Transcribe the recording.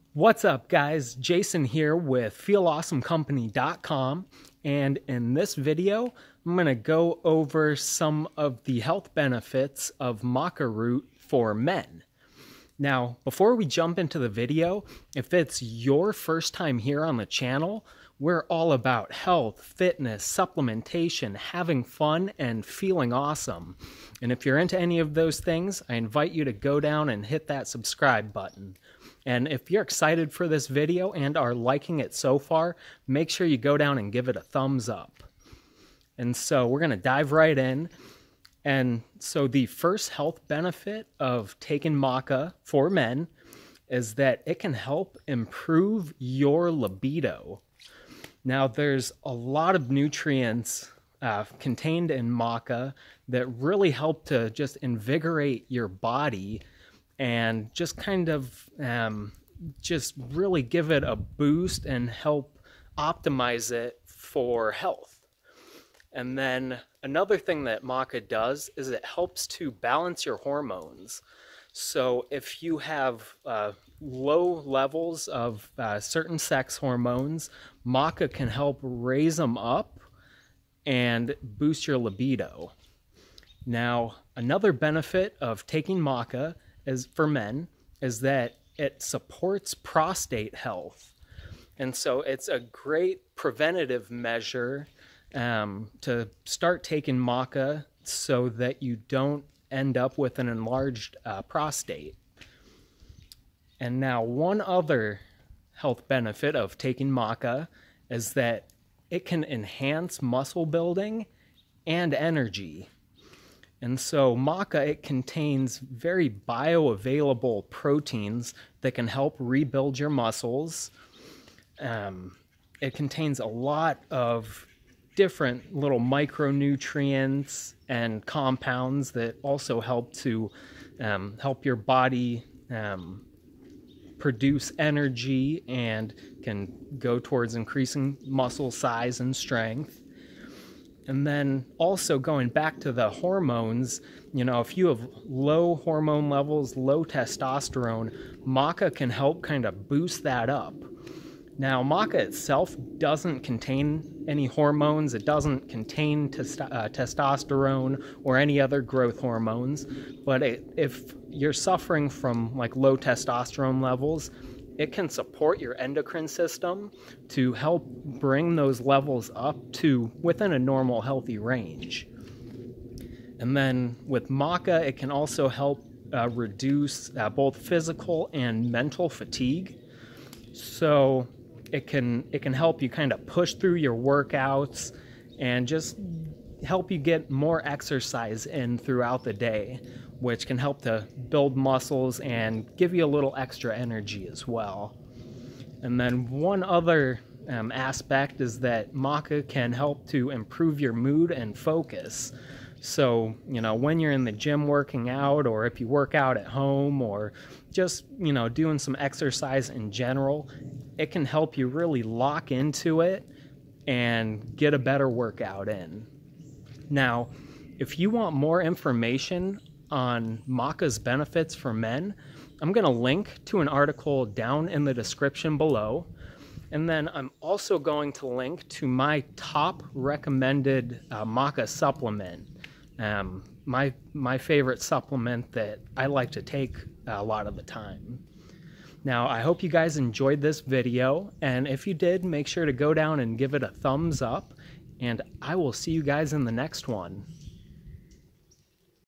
What's up, guys? Jason here with FeelAwesomeCompany.com, and in this video I'm going to go over some of the health benefits of maca root for men. Now, before we jump into the video, if it's your first time here on the channel, we're all about health, fitness, supplementation, having fun, and feeling awesome. And if you're into any of those things, I invite you to go down and hit that subscribe button. And if you're excited for this video and are liking it so far, make sure you go down and give it a thumbs up. And so we're going to dive right in. And so the first health benefit of taking maca for men is that it can help improve your libido. Now, there's a lot of nutrients contained in maca that really help to just invigorate your body and just kind of just really give it a boost and help optimize it for health. And then another thing that maca does is it helps to balance your hormones. So if you have low levels of certain sex hormones, maca can help raise them up and boost your libido. Now, another benefit of taking maca for men is that it supports prostate health. And so it's a great preventative measure to start taking maca so that you don't end up with an enlarged prostate. And now one other health benefit of taking maca is that it can enhance muscle building and energy. And so maca, it contains very bioavailable proteins that can help rebuild your muscles. It contains a lot of different little micronutrients and compounds that also help to help your body produce energy and can go towards increasing muscle size and strength. And then also going back to the hormones, you know, if you have low hormone levels, low testosterone, maca can help kind of boost that up. Now, maca itself doesn't contain any hormones. It doesn't contain testosterone or any other growth hormones. But if you're suffering from like low testosterone levels, it can support your endocrine system to help bring those levels up to within a normal, healthy range. And then with maca, it can also help reduce both physical and mental fatigue. So it can help you kind of push through your workouts and just help you get more exercise in throughout the day, which can help to build muscles and give you a little extra energy as well. And then one other aspect is that maca can help to improve your mood and focus. So, you know, when you're in the gym working out, or if you work out at home, or just, you know, doing some exercise in general, it can help you really lock into it and get a better workout in. Now, if you want more information on maca's benefits for men, I'm going to link to an article down in the description below. And then I'm also going to link to my top recommended maca supplement. My favorite supplement that I like to take a lot of the time. Now, I hope you guys enjoyed this video, and if you did, make sure to go down and give it a thumbs up, and I will see you guys in the next one.